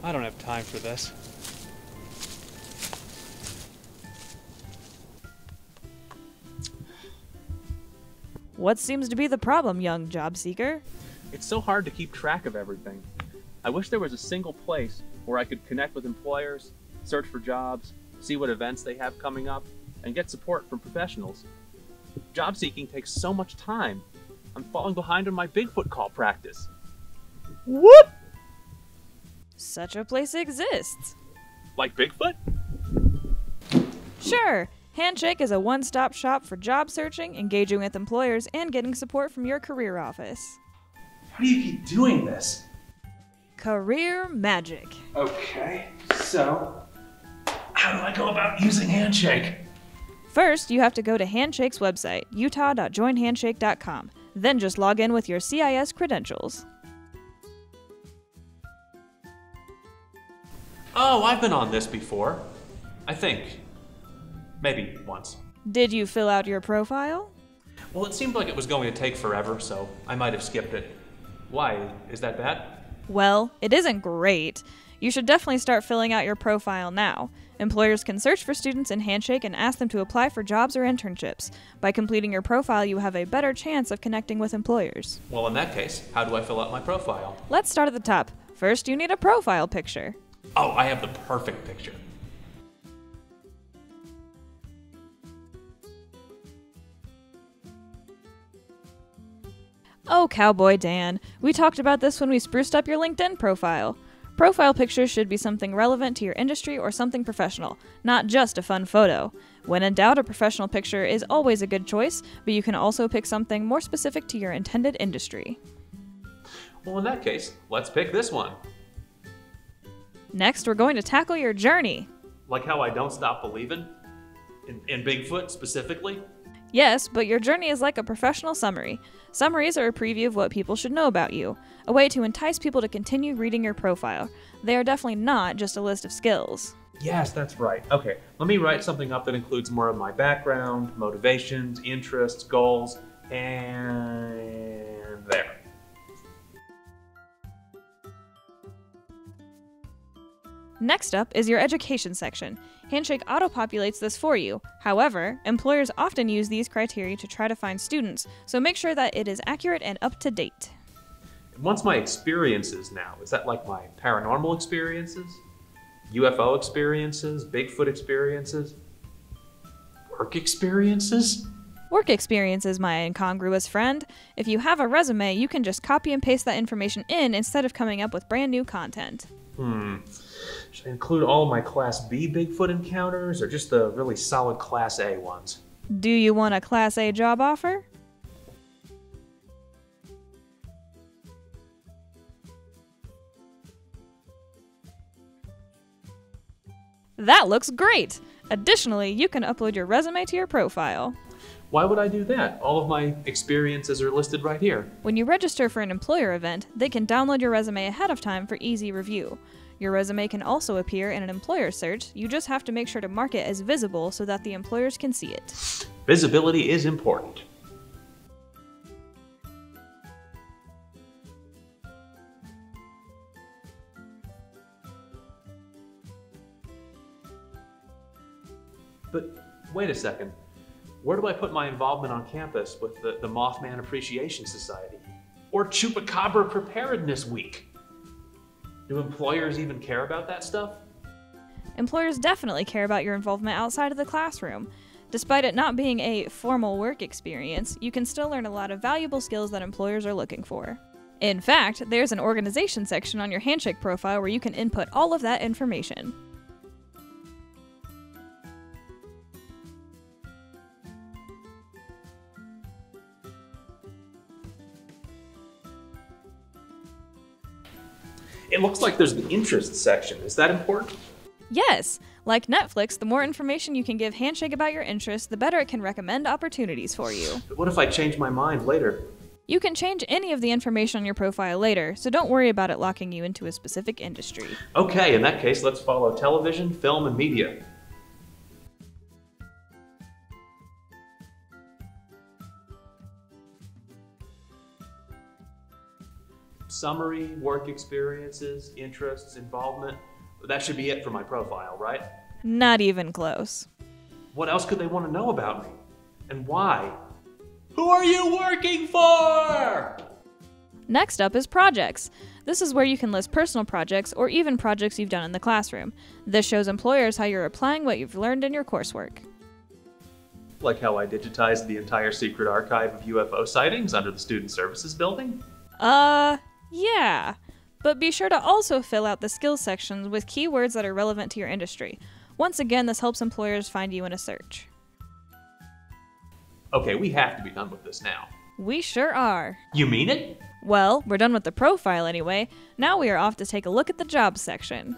I don't have time for this. What seems to be the problem, young job seeker? It's so hard to keep track of everything. I wish there was a single place where I could connect with employers, search for jobs, see what events they have coming up, and get support from professionals. Job seeking takes so much time. I'm falling behind on my Bigfoot call practice. Whoop! Such a place exists. Like Bigfoot? Sure. Handshake is a one-stop shop for job searching, engaging with employers, and getting support from your career office. How do you keep doing this? Career magic. Okay, so how do I go about using Handshake? First, you have to go to Handshake's website, utah.joinhandshake.com. Then just log in with your CIS credentials. Oh, I've been on this before. I think. Maybe once. Did you fill out your profile? Well, it seemed like it was going to take forever, so I might have skipped it. Why? Is that bad? Well, it isn't great. You should definitely start filling out your profile now. Employers can search for students in Handshake and ask them to apply for jobs or internships. By completing your profile, you have a better chance of connecting with employers. Well, in that case, how do I fill out my profile? Let's start at the top. First, you need a profile picture. Oh, I have the perfect picture. Oh, Cowboy Dan. We talked about this when we spruced up your LinkedIn profile. Profile pictures should be something relevant to your industry or something professional, not just a fun photo. When in doubt, a professional picture is always a good choice, but you can also pick something more specific to your intended industry. Well, in that case, let's pick this one. Next, we're going to tackle your journey. Like how I don't stop believing? In Bigfoot, specifically? Yes, but your journey is like a professional summary. Summaries are a preview of what people should know about you, a way to entice people to continue reading your profile. They are definitely not just a list of skills. Yes, that's right. Okay, let me write something up that includes more of my background, motivations, interests, goals, and there. Next up is your education section. Handshake auto-populates this for you. However, employers often use these criteria to try to find students, so make sure that it is accurate and up to date. What's my experiences now? Is that like my paranormal experiences? UFO experiences? Bigfoot experiences? Work experiences? Work experiences, my incongruous friend. If you have a resume, you can just copy and paste that information in instead of coming up with brand new content. Should I include all of my Class B Bigfoot encounters or just the really solid Class A ones? Do you want a Class A job offer? That looks great! Additionally, you can upload your resume to your profile. Why would I do that? All of my experiences are listed right here. When you register for an employer event, they can download your resume ahead of time for easy review. Your resume can also appear in an employer search. You just have to make sure to mark it as visible so that the employers can see it. Visibility is important. But wait a second. Where do I put my involvement on campus with the Mothman Appreciation Society? Or Chupacabra Preparedness Week? Do employers even care about that stuff? Employers definitely care about your involvement outside of the classroom. Despite it not being a formal work experience, you can still learn a lot of valuable skills that employers are looking for. In fact, there's an organization section on your Handshake profile where you can input all of that information. It looks like there's an interest section. Is that important? Yes! Like Netflix, the more information you can give Handshake about your interests, the better it can recommend opportunities for you. But what if I change my mind later? You can change any of the information on your profile later, so don't worry about it locking you into a specific industry. Okay, in that case, let's follow television, film, and media. Summary, work experiences, interests, involvement. That should be it for my profile, right? Not even close. What else could they want to know about me? And why? Who are you working for? Next up is projects. This is where you can list personal projects or even projects you've done in the classroom. This shows employers how you're applying what you've learned in your coursework. Like how I digitized the entire secret archive of UFO sightings under the Student Services building? Yeah. But be sure to also fill out the skills sections with keywords that are relevant to your industry. Once again, this helps employers find you in a search. Okay, we have to be done with this now. We sure are. You mean it? Well, we're done with the profile anyway. Now we are off to take a look at the jobs section.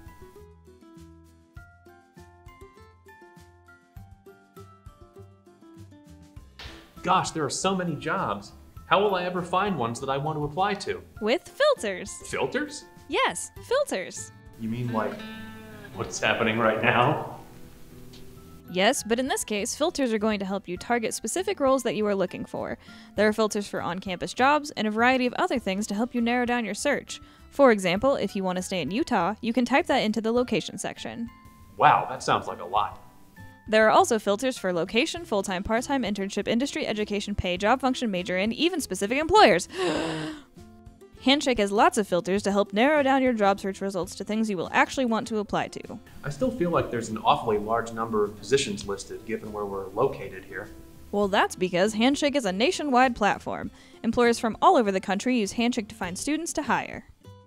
Gosh, there are so many jobs. How will I ever find ones that I want to apply to? With filters. Filters? Yes, filters. You mean like what's happening right now? Yes, but in this case, filters are going to help you target specific roles that you are looking for. There are filters for on-campus jobs and a variety of other things to help you narrow down your search. For example, if you want to stay in Utah, you can type that into the location section. Wow, that sounds like a lot. There are also filters for location, full-time, part-time, internship, industry, education, pay, job function, major, and even specific employers. Handshake has lots of filters to help narrow down your job search results to things you will actually want to apply to. I still feel like there's an awfully large number of positions listed given where we're located here. Well, that's because Handshake is a nationwide platform. Employers from all over the country use Handshake to find students to hire.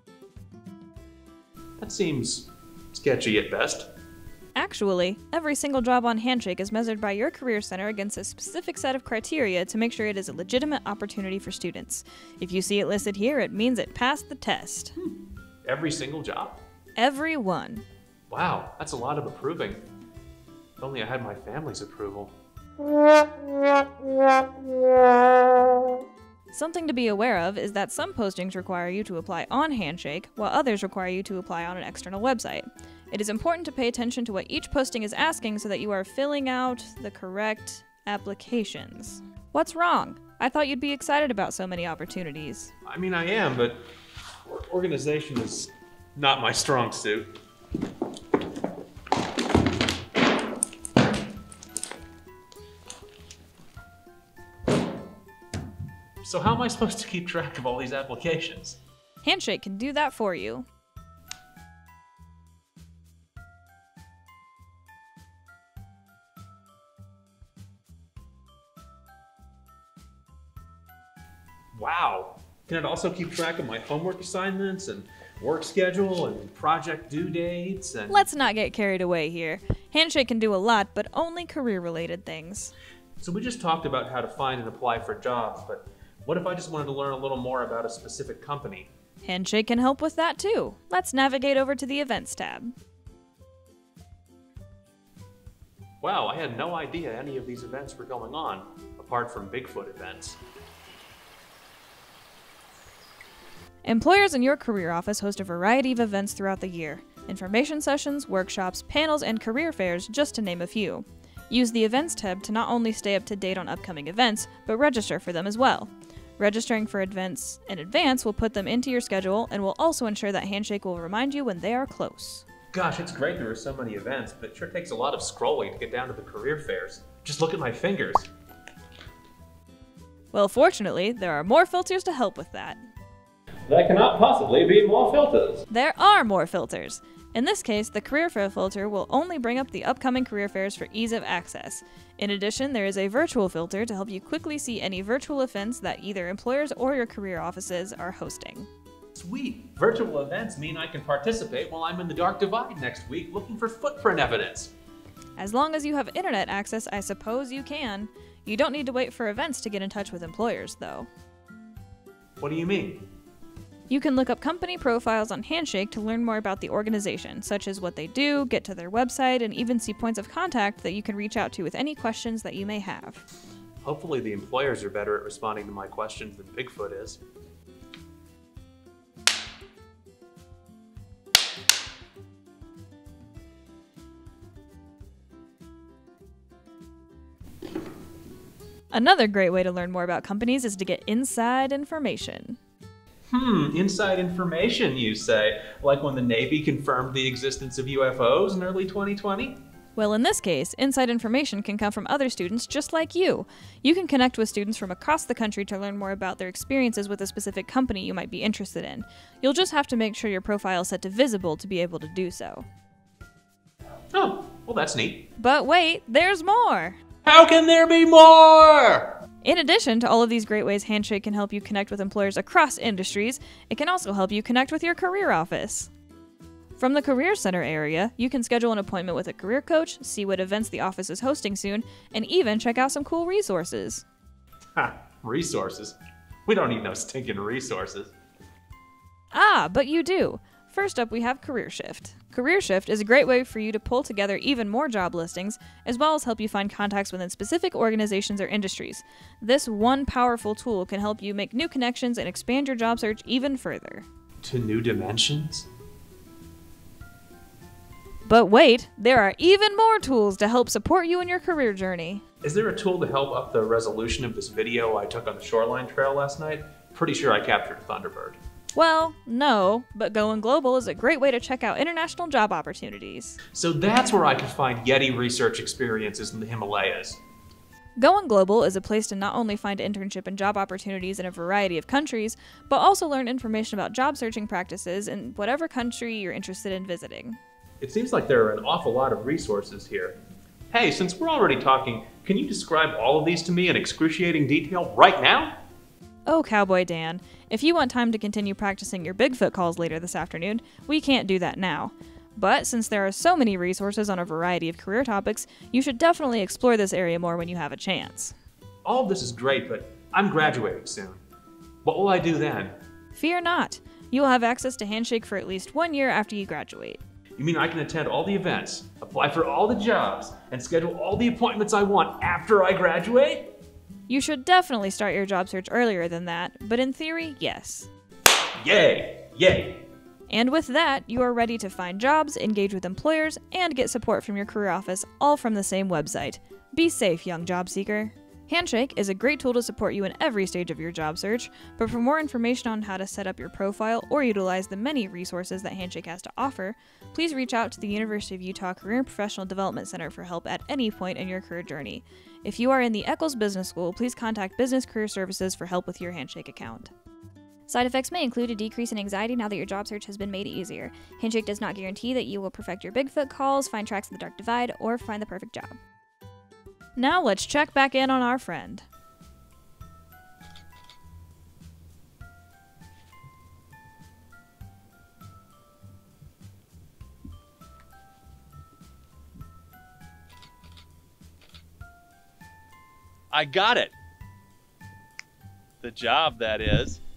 That seems sketchy at best. Actually, every single job on Handshake is measured by your career center against a specific set of criteria to make sure it is a legitimate opportunity for students. If you see it listed here, it means it passed the test. Every single job? Every one. Wow, that's a lot of approving. If only I had my family's approval. Something to be aware of is that some postings require you to apply on Handshake, while others require you to apply on an external website. It is important to pay attention to what each posting is asking so that you are filling out the correct applications. What's wrong? I thought you'd be excited about so many opportunities. I mean, I am, but organization is not my strong suit. So how am I supposed to keep track of all these applications? Handshake can do that for you. Wow. Can it also keep track of my homework assignments and work schedule and project due dates and... Let's not get carried away here. Handshake can do a lot, but only career-related things. So we just talked about how to find and apply for jobs, but what if I just wanted to learn a little more about a specific company? Handshake can help with that too. Let's navigate over to the Events tab. Wow, I had no idea any of these events were going on, apart from Bigfoot events. Employers in your career office host a variety of events throughout the year. Information sessions, workshops, panels, and career fairs, just to name a few. Use the Events tab to not only stay up to date on upcoming events, but register for them as well. Registering for events in advance will put them into your schedule and will also ensure that Handshake will remind you when they are close. Gosh, it's great there are so many events, but it sure takes a lot of scrolling to get down to the career fairs. Just look at my fingers. Well, fortunately, there are more filters to help with that. There cannot possibly be more filters. There are more filters. In this case, the career fair filter will only bring up the upcoming career fairs for ease of access. In addition, there is a virtual filter to help you quickly see any virtual events that either employers or your career offices are hosting. Sweet. Virtual events mean I can participate while I'm in the Dark Divide next week looking for footprint evidence. As long as you have internet access, I suppose you can. You don't need to wait for events to get in touch with employers, though. What do you mean? You can look up company profiles on Handshake to learn more about the organization, such as what they do, get to their website, and even see points of contact that you can reach out to with any questions that you may have. Hopefully the employers are better at responding to my questions than Bigfoot is. Another great way to learn more about companies is to get inside information. Inside information, you say? Like when the Navy confirmed the existence of UFOs in early 2020? Well, in this case, inside information can come from other students just like you. You can connect with students from across the country to learn more about their experiences with a specific company you might be interested in. You'll just have to make sure your profile is set to visible to be able to do so. Oh, well that's neat. But wait, there's more! How can there be more? In addition to all of these great ways Handshake can help you connect with employers across industries, it can also help you connect with your career office. From the Career Center area, you can schedule an appointment with a career coach, see what events the office is hosting soon, and even check out some cool resources. Ha, resources? We don't need no stinking resources. Ah, but you do. First up, we have Career Shift. Career Shift is a great way for you to pull together even more job listings, as well as help you find contacts within specific organizations or industries. This one powerful tool can help you make new connections and expand your job search even further. To new dimensions? But wait, there are even more tools to help support you in your career journey. Is there a tool to help up the resolution of this video I took on the shoreline trail last night? Pretty sure I captured a thunderbird. Well, no, but Going Global is a great way to check out international job opportunities. So that's where I can find Yeti research experiences in the Himalayas. Going Global is a place to not only find internship and job opportunities in a variety of countries, but also learn information about job searching practices in whatever country you're interested in visiting. It seems like there are an awful lot of resources here. Hey, since we're already talking, can you describe all of these to me in excruciating detail right now? Oh, Cowboy Dan, if you want time to continue practicing your Bigfoot calls later this afternoon, we can't do that now. But since there are so many resources on a variety of career topics, you should definitely explore this area more when you have a chance. All of this is great, but I'm graduating soon. What will I do then? Fear not. You will have access to Handshake for at least 1 year after you graduate. You mean I can attend all the events, apply for all the jobs, and schedule all the appointments I want after I graduate? You should definitely start your job search earlier than that, but in theory, yes. Yay! Yay! And with that, you are ready to find jobs, engage with employers, and get support from your career office, all from the same website. Be safe, young job seeker. Handshake is a great tool to support you in every stage of your job search, but for more information on how to set up your profile or utilize the many resources that Handshake has to offer, please reach out to the University of Utah Career and Professional Development Center for help at any point in your career journey. If you are in the Eccles Business School, please contact Business Career Services for help with your Handshake account. Side effects may include a decrease in anxiety now that your job search has been made easier. Handshake does not guarantee that you will perfect your Bigfoot calls, find tracks in the dark divide, or find the perfect job. Now let's check back in on our friend. I got it. The job, that is.